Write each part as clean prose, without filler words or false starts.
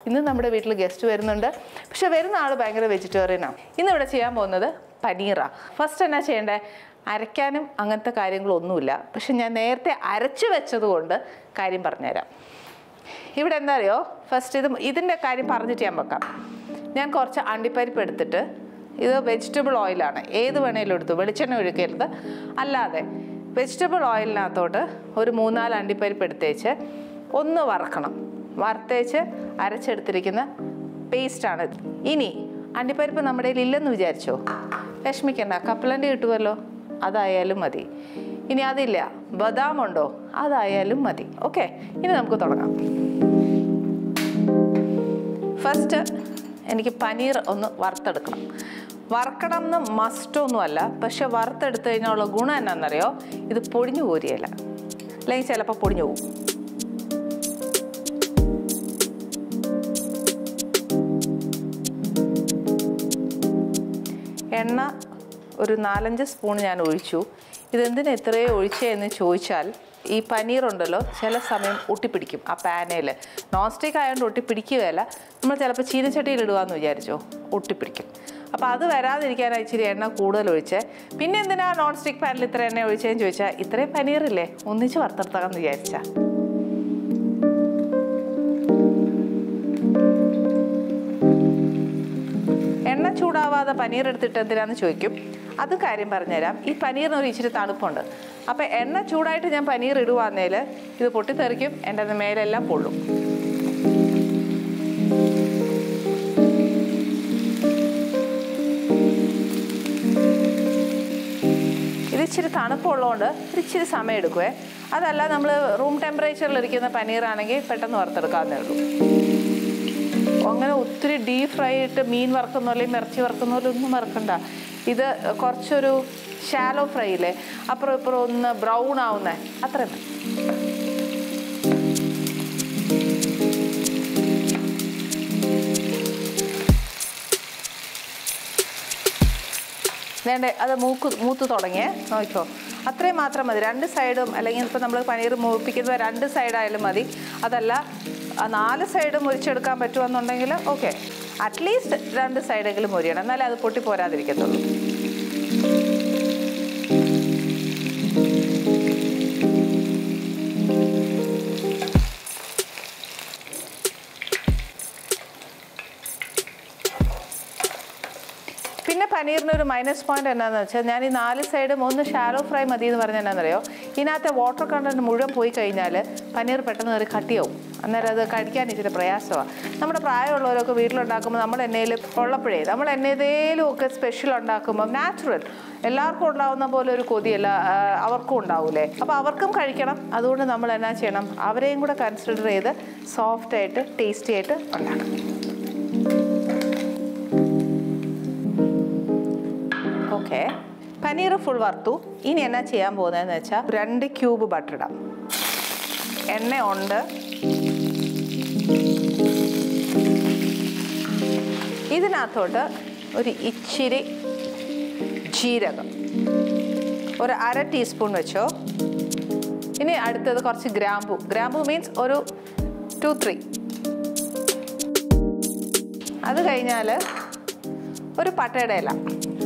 ഇന്ന് നമ്മുടെ വീട്ടിൽ ഗസ്റ്റ് വരുന്നുണ്ട്. പക്ഷെ വരുന്ന ആൾ ഭയങ്കര വെജിറ്റേറിയനാണ്. ഇന്നിവിടെ ചെയ്യാൻ പോകുന്നത് പനീറാണ്. ഫസ്റ്റ് എന്നാ ചെയ്യേണ്ടത്? അരയ്ക്കാനും അങ്ങനത്തെ കാര്യങ്ങളൊന്നുമില്ല. പക്ഷെ ഞാൻ നേരത്തെ അരച്ച് വെച്ചതുകൊണ്ട് കാര്യം പറഞ്ഞുതരാം. ഇവിടെ എന്താ അറിയോ, ഫസ്റ്റ് ഇതിൻ്റെ കാര്യം പറഞ്ഞിട്ട് ഞാൻ വെക്കാം. ഞാൻ കുറച്ച് അണ്ടിപ്പരിപ്പ് എടുത്തിട്ട്, ഇത് വെജിറ്റബിൾ ഓയിലാണ്, ഏത് വേണേലും എടുത്തു, വെളിച്ചെണ്ണ ഒഴിക്കരുത്. അല്ലാതെ വെജിറ്റബിൾ ഓയിലിനകത്തോട്ട് ഒരു 3-4 അണ്ടിപ്പരിപ്പ് എടുത്തേച്ച് ഒന്ന് വറക്കണം. വറുത്തേച്ച് അരച്ചെടുത്തിരിക്കുന്ന പേസ്റ്റാണ്. ഇനി അണ്ടിപ്പരിപ്പ് നമ്മുടെ കയ്യിൽ ഇല്ലെന്ന് വിചാരിച്ചോ, വിഷമിക്കണ്ട, കപ്പലണ്ടി കിട്ടുമല്ലോ, അതായാലും മതി. ഇനി അതില്ല, ബദാമുണ്ടോ, അതായാലും മതി. ഓക്കെ, ഇനി നമുക്ക് തുടങ്ങാം. ഫസ്റ്റ് എനിക്ക് പനീർ ഒന്ന് വറുത്തെടുക്കണം. വറക്കണം എന്ന് മസ്റ്റൊന്നുമല്ല, പക്ഷെ വറുത്തെടുത്ത് കഴിഞ്ഞുള്ള ഗുണം എന്നാണെന്നറിയോ, ഇത് പൊടിഞ്ഞു പോരുകയില്ല, അല്ലെങ്കിൽ ചിലപ്പോൾ പൊടിഞ്ഞു പോകും. എണ്ണ ഒരു 4-5 സ്പൂൺ ഞാൻ ഒഴിച്ചു. ഇതെന്തിനാ ഇത്രയും ഒഴിച്ചതെന്ന് ചോദിച്ചാൽ, ഈ പനീറുണ്ടല്ലോ ചില സമയം ഒട്ടിപ്പിടിക്കും ആ പാനയിൽ. നോൺ സ്റ്റിക്ക് ആയതുകൊണ്ട് ഒട്ടിപ്പിടിക്കുകയല്ല, നമ്മൾ ചിലപ്പോൾ ചീനച്ചട്ടിയിൽ ഇടുകയെന്ന് വിചാരിച്ചോ, ഒട്ടിപ്പിടിക്കും. അപ്പോൾ അത് വരാതിരിക്കാനായി ഇച്ചിരി എണ്ണ കൂടുതൽ ഒഴിച്ചേ. പിന്നെ എന്തിനാ നോൺ സ്റ്റിക്ക് പാനിൽ ഇത്ര എണ്ണ ഒഴിച്ചതെന്ന് ചോദിച്ചാൽ, ഇത്രയും പനീറില്ലേ ഒന്നിച്ച് വറുത്തെടുത്താമെന്ന് വിചാരിച്ചാൽ. എണ്ണ ചൂടാവാതെ പനീർ എടുത്തിട്ട് എന്തിനാന്ന് ചോദിക്കും. അത് കാര്യം പറഞ്ഞുതരാം. ഈ പനീറിന് ഒരു ഇച്ചിരി തണുപ്പുണ്ട്. അപ്പോൾ എണ്ണ ചൂടായിട്ട് ഞാൻ പനീർ ഇടുവാന്നേൽ ഇത് പൊട്ടിത്തെറിക്കും, എൻ്റെ മേലെല്ലാം പൊള്ളും. ഇത് ഇച്ചിരി തണുപ്പുള്ളതുകൊണ്ട് ഇച്ചിരി സമയം എടുക്കുവേ. അതല്ല നമ്മൾ റൂം ടെമ്പറേച്ചറിലിരിക്കുന്ന പനീറാണെങ്കിൽ പെട്ടെന്ന് വറുത്തെടുക്കാവുന്നേ ഉള്ളൂ. അങ്ങനെ ഒത്തിരി ഡീപ് ഫ്രൈ ഇട്ട് മീൻ വറുക്കുന്ന പോലെയും ഇറച്ചി വറുക്കുന്ന പോലെ ഒന്നും വറുക്കണ്ട. ഇത് കുറച്ചൊരു ഷാലോ ഫ്രൈ ഇല്ലേ, അപ്പുറം ഇപ്പുറം ഒന്ന് ബ്രൗൺ ആവുന്നേ, അത്രയും മതി. വേണ്ടേ, അത് മൂത്ത് തുടങ്ങിയേ, നോക്കിക്കോ, അത്രയും മാത്രം മതി. 2 സൈഡും, അല്ലെങ്കിൽ ഇപ്പോൾ നമ്മൾ പനീർ മൂപ്പിക്കുന്നത് 2 സൈഡായാലും മതി. അതല്ല 4 സൈഡും മുരിച്ചെടുക്കാൻ പറ്റുമെന്നുണ്ടെങ്കിൽ ഓക്കെ, അറ്റ്ലീസ്റ്റ് 2 സൈഡെങ്കിലും മുരിയണം, എന്നാലേ അത് പൊട്ടി പോരാതിരിക്കത്തുള്ളൂ. പിന്നെ പനീറിനൊരു മൈനസ് പോയിന്റ് എന്താണെന്ന് വെച്ചാൽ, ഞാൻ ഈ 4 സൈഡും ഒന്ന് ഷാലോ ഫ്രൈ മതി എന്ന് പറഞ്ഞാൽ എന്നാണെന്നറിയോ, ഇതിനകത്തെ വാട്ടർ കണ്ടന്റ് മുഴുവൻ പോയി കഴിഞ്ഞാൽ പനീർ പെട്ടെന്ന് കയറി കട്ടിയാവും. അന്നേരം അത് കഴിക്കാൻ ഇച്ചിരി പ്രയാസമാണ്. നമ്മുടെ പ്രായമുള്ളവരൊക്കെ വീട്ടിലുണ്ടാക്കുമ്പോൾ നമ്മൾ എണ്ണയിൽ ഉള്ളപ്പോഴേ, നമ്മൾ എന്നേതേലും ഒക്കെ സ്പെഷ്യൽ ഉണ്ടാക്കുമ്പോൾ നാച്ചുറൽ എല്ലാവർക്കും ഉണ്ടാകുന്ന പോലെ ഒരു കൊതിയല്ല അവർക്കും ഉണ്ടാവൂലേ. അപ്പോൾ അവർക്കും കഴിക്കണം. അതുകൊണ്ട് നമ്മൾ എന്നാ ചെയ്യണം, അവരെയും കൂടെ കൺസിഡർ ചെയ്ത് സോഫ്റ്റായിട്ട് ടേസ്റ്റി ആയിട്ട് ഉണ്ടാക്കണം. ഓക്കെ, പനീർ ഫുൾ വറുത്തു. ഇനി എന്നാ ചെയ്യാൻ പോകുന്നതെന്ന് വെച്ചാൽ, 2 ക്യൂബ് ബട്ടർ ഇടാം. എണ്ണ ഉണ്ട്. ഇതിനകത്തോട്ട് ഒരു ഇച്ചിരി ജീരകം, ഒരു 1/2 ടീസ്പൂൺ വെച്ചോ. ഇനി അടുത്തത് കുറച്ച് ഗ്രാമ്പു മീൻസ് ഒരു 2-3. അത് കഴിഞ്ഞാൽ ഒരു പട്ടയുടെ ഇല.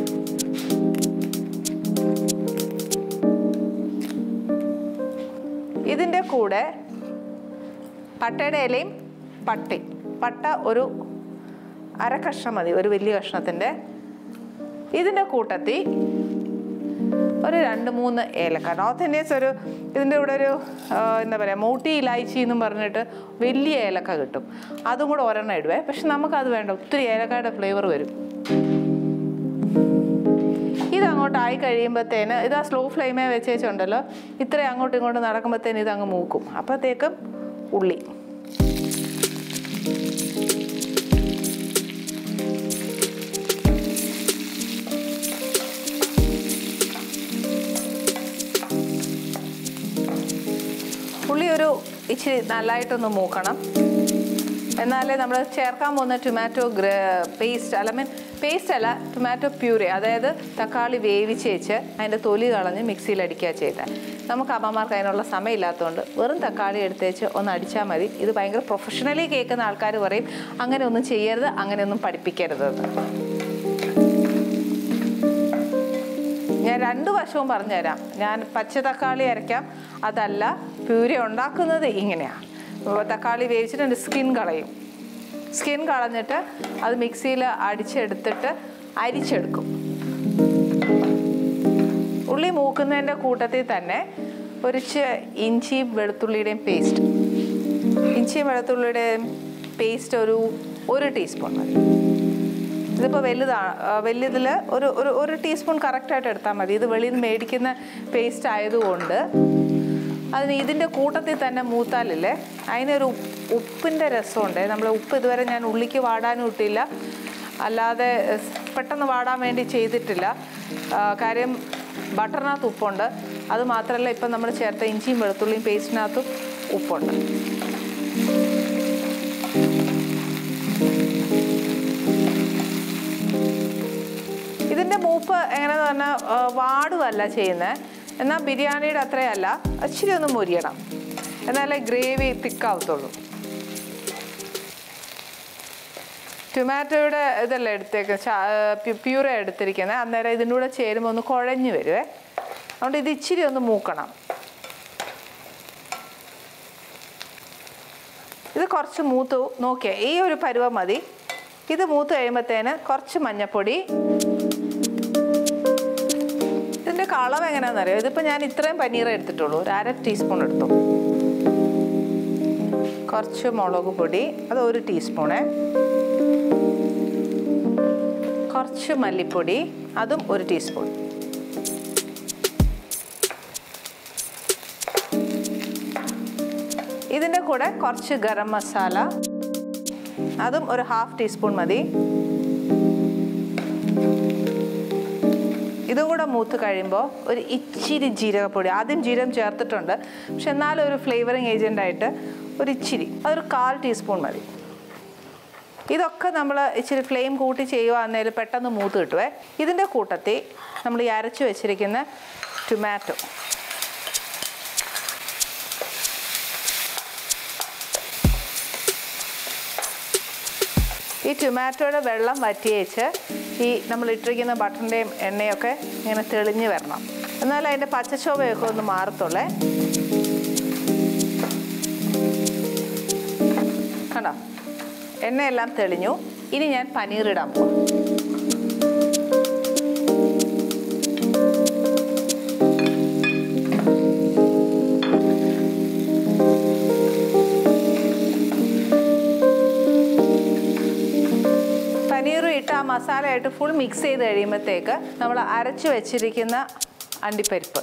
ഇതിൻ്റെ കൂടെ പട്ടയുടെ ഇലയും പട്ട ഒരു 1/2 കഷ്ണം മതി, ഒരു വലിയ കഷ്ണത്തിൻ്റെ. ഇതിൻ്റെ കൂട്ടത്തിൽ ഒരു 2-3 ഏലക്ക. നോർത്ത് ഇന്ത്യൻസ് ഇതിൻ്റെ കൂടെ ഒരു എന്താ പറയുക, മോട്ടി ഇലായിച്ചി എന്നും പറഞ്ഞിട്ട് വലിയ ഏലക്ക കിട്ടും. അതും കൂടെ ഒരെണ്ണം ഇടുവേ. പക്ഷെ നമുക്കത് വേണ്ട, ഒത്തിരി ഏലക്കയുടെ ഫ്ലേവർ വരും. ഇതങ്ങോട്ടായി കഴിയുമ്പോഴത്തേന്, ഇത് ആ സ്ലോ ഫ്ലെയിമേ വെച്ചേച്ചുണ്ടല്ലോ, ഇത്രയും അങ്ങോട്ടും ഇങ്ങോട്ടും നടക്കുമ്പോഴത്തേന് ഇതങ്ങ് മൂക്കും. അപ്പോഴത്തേക്കും ഉള്ളി, ഒരു ഇച്ചിരി നല്ലതായിട്ടൊന്ന് മൂക്കണം. എന്നാലേ നമ്മൾ ചേർക്കാൻ പോകുന്ന ടൊമാറ്റോ പേസ്റ്റ് അല്ല, ടൊമാറ്റോ പ്യൂരി, അതായത് തക്കാളി വേവിച്ച് വെച്ച് അതിൻ്റെ തൊലി കളഞ്ഞ് മിക്സിയിൽ അടിക്കുക ചെയ്താൽ. നമുക്ക് അമ്മമാർക്ക് അതിനുള്ള സമയമില്ലാത്തതുകൊണ്ട് വെറും തക്കാളി എടുത്തേച്ച് ഒന്ന് അടിച്ചാൽ മതി. ഇത് ഭയങ്കര പ്രൊഫഷണലി കേൾക്കുന്ന ആൾക്കാർ പറയും അങ്ങനെ ഒന്നും ചെയ്യരുത്, അങ്ങനെയൊന്നും പഠിപ്പിക്കരുത്. ഞാൻ 2 വശവും പറഞ്ഞുതരാം. ഞാൻ പച്ച തക്കാളി അരയ്ക്കാം, അതല്ല പ്യൂരി ഉണ്ടാക്കുന്നത് ഇങ്ങനെയാണ്. തക്കാളി വേവിച്ചിട്ട് സ്കിൻ കളയും. സ്കിൻ കളഞ്ഞിട്ട് അത് മിക്സിയിൽ അടിച്ചെടുത്തിട്ട് അരിച്ചെടുക്കും. ഉള്ളി മൂക്കുന്നതിൻ്റെ കൂട്ടത്തിൽ തന്നെ ഇഞ്ചിയും വെളുത്തുള്ളിയുടെയും പേസ്റ്റ്. ഇഞ്ചിയും വെളുത്തുള്ളിയുടെയും പേസ്റ്റ് ഒരു ടീസ്പൂൺ മതി. ഇതിപ്പോൾ വലിയതിൽ ഒരു ടീസ്പൂൺ കറക്റ്റായിട്ട് എടുത്താൽ മതി. ഇത് വെളിയിൽ നിന്ന് മേടിക്കുന്ന പേസ്റ്റ് ആയതുകൊണ്ട് അതിന് ഇതിൻ്റെ കൂട്ടത്തിൽ തന്നെ മൂത്താലില്ലേ അതിനൊരു ഉപ്പിൻ്റെ രസമുണ്ട്. നമ്മൾ ഉപ്പ് ഇതുവരെ ഞാൻ ഉള്ളിക്ക് വാടാനും ഇട്ടില്ല, അല്ലാതെ പെട്ടെന്ന് വാടാൻ വേണ്ടി ചെയ്തിട്ടില്ല. കാര്യം ബട്ടറിനകത്ത് ഉപ്പുണ്ട്. അത് മാത്രമല്ല ഇപ്പം നമ്മൾ ചേർത്ത ഇഞ്ചിയും വെളുത്തുള്ളിയും പേസ്റ്റിനകത്തും ഉപ്പുണ്ട്. ഇതിൻ്റെ മൂപ്പ് എങ്ങനെയാണെന്ന് പറഞ്ഞാൽ വാടുവല്ല ചെയ്യുന്നത്. എന്നാൽ ബിരിയാണിയുടെ അത്രയല്ല, ഇച്ചിരി ഒന്ന് മൊരിയണം, എന്നാലേ ഗ്രേവി തിക്കാവത്തുള്ളൂ. ടൊമാറ്റോയുടെ ഇതല്ല പ്യൂറ എടുത്തിരിക്കുന്നത്. അന്നേരം ഇതിൻ്റെ കൂടെ ചേരുമ്പോൾ ഒന്ന് കുഴഞ്ഞു വരുവേ. അതുകൊണ്ട് ഇത് ഇച്ചിരി ഒന്ന് മൂക്കണം. ഇത് കുറച്ച് മൂത്ത് നോക്കിയാൽ ഈ ഒരു പരുവം മതി. ഇത് മൂത്ത് കഴിയുമ്പോഴത്തേന് കുറച്ച് മഞ്ഞൾപ്പൊടി. ഇതിൻ്റെ കളർ എങ്ങനെയാണെന്നറിയോ? ഇതിപ്പോൾ ഞാൻ ഇത്രയും പനീർ എടുത്തിട്ടുള്ളൂ, ഒരു 1/2 ടീസ്പൂൺ എടുത്തു. കുറച്ച് മുളക് പൊടി, അത് 1 ടീസ്പൂണ്. കുറച്ച് മല്ലിപ്പൊടി, അതും 1 ടീസ്പൂൺ. ഇതിൻ്റെ കൂടെ കുറച്ച് ഗരം മസാല, അതും ഒരു 1/2 ടീസ്പൂൺ മതി. ഇതും കൂടെ മൂത്ത് കഴിയുമ്പോൾ ഒരു ഇച്ചിരി ജീരകപ്പൊടി. ആദ്യം ജീരകം ചേർത്തിട്ടുണ്ട്, പക്ഷെ എന്നാലും ഒരു ഫ്ലേവറിങ് ഏജൻ്റായിട്ട് ഒരു ഇച്ചിരി, അതൊരു 1/4 ടീസ്പൂൺ മതി. ഇതൊക്കെ നമ്മൾ ഇച്ചിരി ഫ്ലെയിം കൂട്ടി ചെയ്യുകയാണെങ്കിൽ പെട്ടെന്ന് മൂത്ത് കിട്ടുവേ. ഇതിൻ്റെ കൂട്ടത്തിൽ നമ്മൾ ഈ അരച്ച് വെച്ചിരിക്കുന്ന ടൊമാറ്റോ, ഈ ടൊമാറ്റോയുടെ വെള്ളം വറ്റിയേച്ച് ഈ നമ്മൾ ഇട്ടിരിക്കുന്ന ബട്ടറിൻ്റെയും എണ്ണയൊക്കെ ഇങ്ങനെ തെളിഞ്ഞ് വരണം. എന്നാലും അതിൻ്റെ പച്ചച്ചോവയൊക്കെ ഒന്ന് മാറത്തുള്ളേ. കണ്ടോ, എണ്ണയെല്ലാം തെളിഞ്ഞു. ഇനി ഞാൻ പനീർ ഇടാൻ പോവാം. പനീറും ഇട്ട് ആ മസാലയായിട്ട് ഫുൾ മിക്സ് ചെയ്ത് കഴിയുമ്പോഴത്തേക്ക് നമ്മൾ അരച്ച് വെച്ചിരിക്കുന്ന അണ്ടിപ്പരിപ്പ്,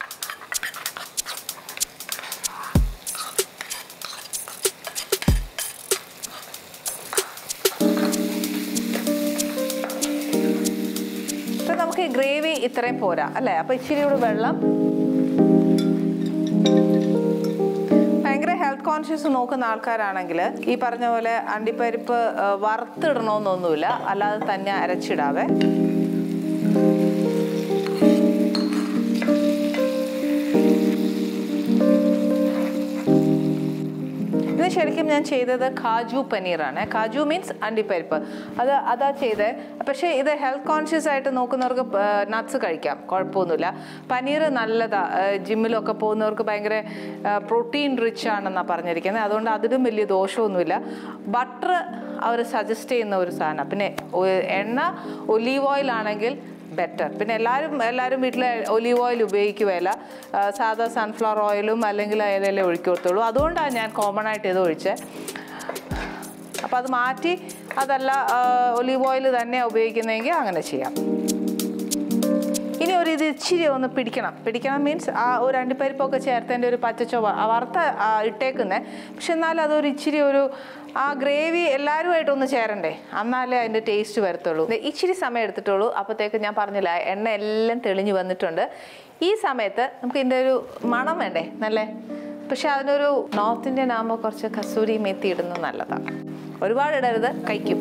ഇപ്പം നമുക്ക് ഈ ഗ്രേവി ഇത്രയും പോരാ അല്ലേ? അപ്പോൾ ഇച്ചിരി കൂടി വെള്ളം. ഭയങ്കര ഹെൽത്ത് കോൺഷ്യസ് നോക്കുന്ന ആൾക്കാരാണെങ്കിൽ ഈ പറഞ്ഞ പോലെ അണ്ടിപ്പരിപ്പ് വറുത്തിടണമെന്നൊന്നുമില്ല, അല്ലാതെ തന്നെ അരച്ചിടാവേ. ഇത് ശരിക്കും ഞാൻ ചെയ്തത് കാജു പനീറാണ്. കാജു മീൻസ് അണ്ടിപ്പരിപ്പ്, അതാ ചെയ്തത്. പക്ഷേ ഇത് ഹെൽത്ത് കോൺഷ്യസ് ആയിട്ട് നോക്കുന്നവർക്ക് നട്ട്സ് കഴിക്കാം, കുഴപ്പമൊന്നുമില്ല. പനീർ നല്ലതാ. ജിമ്മിലൊക്കെ പോകുന്നവർക്ക് ഭയങ്കര പ്രോട്ടീൻ റിച്ച് ആണെന്നാണ് പറഞ്ഞിരിക്കുന്നത്. അതുകൊണ്ട് അതിലും വലിയ ദോഷമൊന്നുമില്ല. ബട്ടർ അവർ സജസ്റ്റ് ചെയ്യുന്ന ഒരു സാധനം. പിന്നെ എണ്ണ ഒലീവ് ഓയിൽ ആണെങ്കിൽ ബെറ്റർ. പിന്നെ എല്ലാവരും വീട്ടിൽ ഒലീവ് ഓയിൽ ഉപയോഗിക്കുകയില്ല, സാധാ സൺഫ്ലവർ ഓയിലും അല്ലെങ്കിൽ അതിലല്ലേ ഒഴിക്കത്തുള്ളൂ. അതുകൊണ്ടാണ് ഞാൻ കോമൺ ആയിട്ട് ഇത് ഒഴിച്ചത്. അപ്പോൾ അത് മാറ്റി അതല്ല ഒലീവ് ഓയിൽ തന്നെ ഉപയോഗിക്കുന്നതെങ്കിൽ അങ്ങനെ ചെയ്യാം. ഇനി ഇത് ഇച്ചിരി ഒന്ന് പിടിക്കണം മീൻസ് ആ ഒരു അണ്ടിപ്പരിപ്പൊക്കെ ചേർത്തതിൻ്റെ ഒരു പച്ചച്ചൊവ വറുത്ത ഇട്ടേക്കുന്നത്. പക്ഷെ എന്നാലും അതൊരു ഇച്ചിരി ആ ഗ്രേവി എല്ലാവരുമായിട്ടൊന്ന് ചേരണ്ടേ, എന്നാലേ അതിൻ്റെ ടേസ്റ്റ് വരത്തുള്ളൂ. ഇച്ചിരി സമയം എടുത്തിട്ടുള്ളൂ. അപ്പോഴത്തേക്ക് ഞാൻ പറഞ്ഞില്ല, എണ്ണ എല്ലാം തെളിഞ്ഞ് വന്നിട്ടുണ്ട്. ഈ സമയത്ത് നമുക്ക് ഇതിൻ്റെ ഒരു മണം വേണ്ടേ നല്ല. പക്ഷെ അതിനൊരു നോർത്ത് ഇന്ത്യൻ ആകുമ്പോൾ കുറച്ച് കസൂരി മേത്തി ഇടുന്നത് നല്ലതാണ്. ഒരുപാട് ഇടരുത്, കഴിക്കും.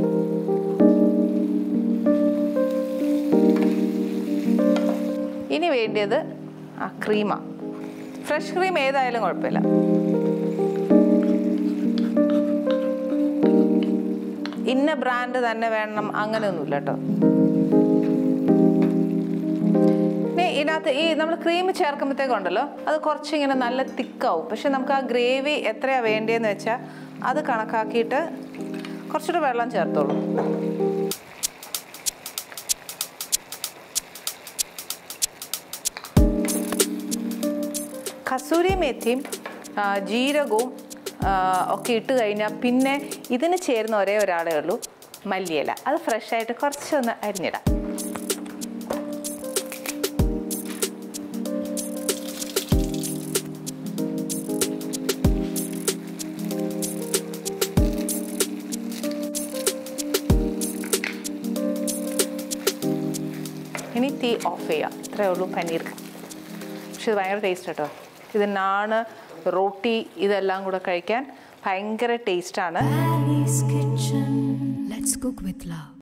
ഇനി വേണ്ടിയത് ആ ക്രീമാണ്. ഫ്രഷ് ക്രീം ഏതായാലും കുഴപ്പമില്ല. ഇന്ന ബ്രാൻഡ് തന്നെ വേണം അങ്ങനെയൊന്നുമില്ല കേട്ടോ. ഇതിനകത്ത് നമ്മൾ ക്രീം ചേർക്കുമ്പോഴത്തേക്കുണ്ടല്ലോ അത് കുറച്ചിങ്ങനെ നല്ല തിക്കാവും. പക്ഷെ നമുക്ക് ആ ഗ്രേവി എത്രയാണ് വേണ്ടതെന്ന് വെച്ചാൽ അത് കണക്കാക്കിയിട്ട് കുറച്ചുകൂടെ വെള്ളം ചേർത്തോളൂ. കസൂരി മേത്തിയും ജീരകവും ഒക്കെ ഇട്ട് കഴിഞ്ഞാൽ പിന്നെ ഇതിന് ചേരുന്ന ഒരേ ഒരാളേ ഉള്ളൂ, മല്ലിയില. അത് ഫ്രഷായിട്ട് കുറച്ചൊന്ന് അരിഞ്ഞിടാം. ഇനി തീ ഓഫ് ചെയ്യാം. ഇത്രയേ ഉള്ളൂ പനീർ. പക്ഷെ ഇത് ഭയങ്കര ടേസ്റ്റ് കേട്ടോ. ഇത് നാണ്, റോട്ടി ഇതെല്ലാം കൂടെ കഴിക്കാൻ ഭയങ്കര ടേസ്റ്റാണ്.